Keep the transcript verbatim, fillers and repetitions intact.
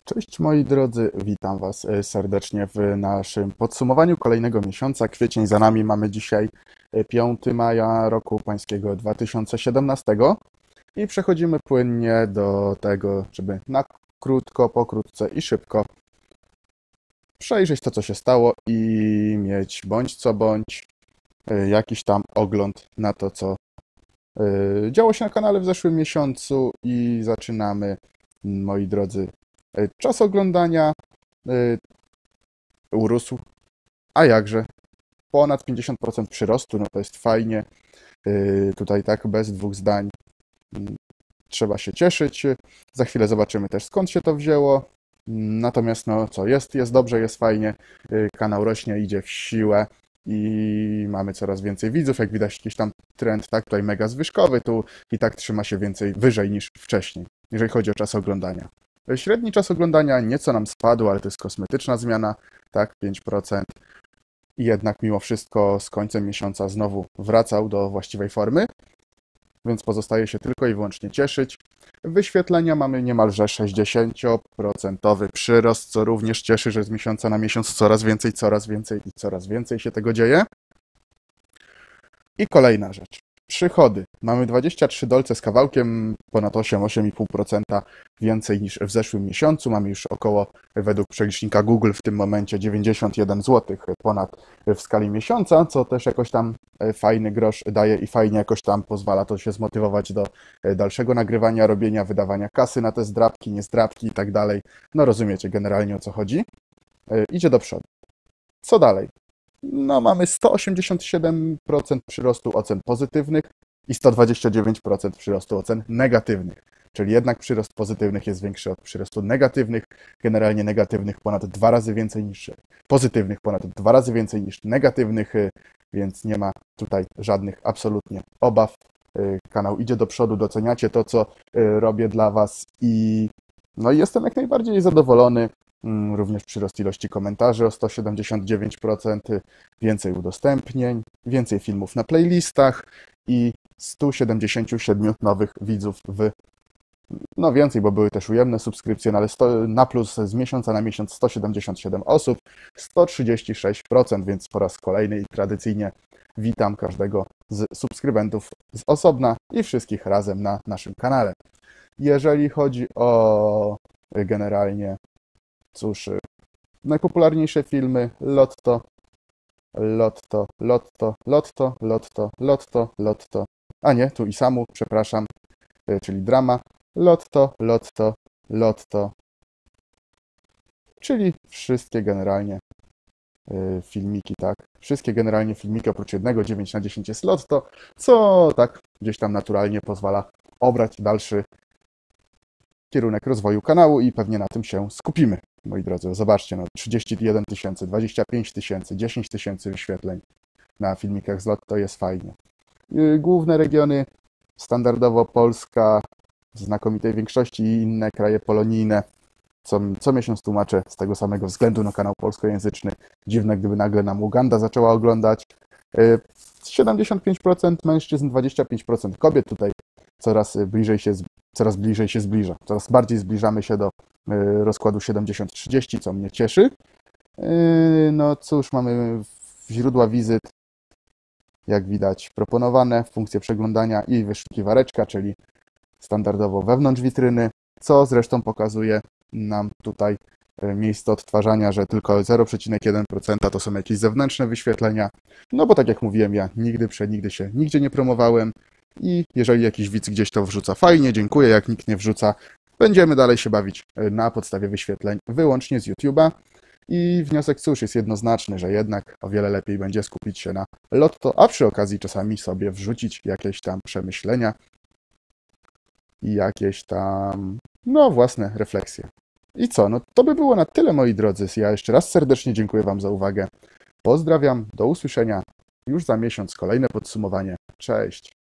Cześć moi drodzy, witam Was e, serdecznie w naszym podsumowaniu kolejnego miesiąca. Kwiecień za nami, mamy dzisiaj e, piątego maja roku pańskiego dwa tysiące siedemnastego i przechodzimy płynnie do tego, żeby na krótko, pokrótce i szybko przejrzeć to, co się stało i mieć bądź co bądź e, jakiś tam ogląd na to, co e, działo się na kanale w zeszłym miesiącu i zaczynamy, moi drodzy. Czas oglądania y, urósł, a jakże, ponad pięćdziesiąt procent przyrostu, no to jest fajnie, y, tutaj tak bez dwóch zdań y, trzeba się cieszyć, za chwilę zobaczymy też skąd się to wzięło, natomiast no co, jest, jest dobrze, jest fajnie, y, kanał rośnie, idzie w siłę i mamy coraz więcej widzów, jak widać jakiś tam trend, tak, tutaj mega zwyżkowy, tu i tak trzyma się więcej wyżej niż wcześniej, jeżeli chodzi o czas oglądania. Średni czas oglądania nieco nam spadł, ale to jest kosmetyczna zmiana, tak, pięć procent. I jednak mimo wszystko z końcem miesiąca znowu wracał do właściwej formy, więc pozostaje się tylko i wyłącznie cieszyć. Wyświetlenia mamy niemalże sześćdziesiąt procent przyrost, co również cieszy, że z miesiąca na miesiąc coraz więcej, coraz więcej i coraz więcej się tego dzieje. I kolejna rzecz. Przychody. Mamy dwadzieścia trzy dolce z kawałkiem, ponad osiem, osiem i pół procent więcej niż w zeszłym miesiącu. Mamy już około, według przelicznika Google w tym momencie dziewięćdziesiąt jeden złotych ponad w skali miesiąca, co też jakoś tam fajny grosz daje i fajnie jakoś tam pozwala to się zmotywować do dalszego nagrywania, robienia, wydawania kasy na te zdrabki, niezdrabki i tak dalej. No rozumiecie generalnie o co chodzi. Idzie do przodu. Co dalej? No, mamy sto osiemdziesiąt siedem procent przyrostu ocen pozytywnych i sto dwadzieścia dziewięć procent przyrostu ocen negatywnych. Czyli jednak przyrost pozytywnych jest większy od przyrostu negatywnych. Generalnie negatywnych ponad dwa razy więcej niż pozytywnych, ponad dwa razy więcej niż negatywnych, więc nie ma tutaj żadnych absolutnie obaw. Kanał idzie do przodu, doceniacie to, co robię dla Was i no i jestem jak najbardziej zadowolony. Również przyrost ilości komentarzy o sto siedemdziesiąt dziewięć procent, więcej udostępnień, więcej filmów na playlistach i sto siedemdziesiąt siedem nowych widzów w, no więcej, bo były też ujemne subskrypcje, no ale sto, na plus z miesiąca na miesiąc sto siedemdziesiąt siedem osób, sto trzydzieści sześć procent, więc po raz kolejny i tradycyjnie witam każdego z subskrybentów z osobna i wszystkich razem na naszym kanale. Jeżeli chodzi o generalnie Cóż, najpopularniejsze filmy Lotto, Lotto, Lotto, Lotto, Lotto, Lotto, Lotto, a nie, tu Isamu, przepraszam, czyli drama, Lotto, Lotto, Lotto, czyli wszystkie generalnie filmiki, tak, wszystkie generalnie filmiki oprócz jednego, dziewięć na dziesięć jest Lotto, co tak gdzieś tam naturalnie pozwala obrać dalszy kierunek rozwoju kanału i pewnie na tym się skupimy, moi drodzy. Zobaczcie, no trzydzieści jeden tysięcy, dwadzieścia pięć tysięcy, dziesięć tysięcy wyświetleń na filmikach z Lotto jest fajnie. Główne regiony, standardowo Polska, w znakomitej większości i inne kraje polonijne. Co, co miesiąc tłumaczę z tego samego względu na kanał polskojęzyczny. Dziwne, gdyby nagle nam Uganda zaczęła oglądać. siedemdziesiąt pięć procent mężczyzn, dwadzieścia pięć procent kobiet. Tutaj coraz bliżej się coraz bliżej się zbliża. Coraz bardziej zbliżamy się do rozkładu siedemdziesiąt trzydzieści, co mnie cieszy. No cóż, mamy źródła wizyt, jak widać, proponowane, funkcje przeglądania i wyszukiwareczka, czyli standardowo wewnątrz witryny, co zresztą pokazuje nam tutaj miejsce odtwarzania, że tylko zero przecinek jeden procent to są jakieś zewnętrzne wyświetlenia. No bo tak jak mówiłem, ja nigdy, przenigdy się nigdzie nie promowałem. I jeżeli jakiś widz gdzieś to wrzuca, fajnie, dziękuję. Jak nikt nie wrzuca, będziemy dalej się bawić na podstawie wyświetleń wyłącznie z YouTube'a. I wniosek, cóż, jest jednoznaczny, że jednak o wiele lepiej będzie skupić się na Lotto, a przy okazji czasami sobie wrzucić jakieś tam przemyślenia i jakieś tam, no, własne refleksje. I co? No to by było na tyle, moi drodzy. Ja jeszcze raz serdecznie dziękuję Wam za uwagę. Pozdrawiam, do usłyszenia już za miesiąc. Kolejne podsumowanie. Cześć!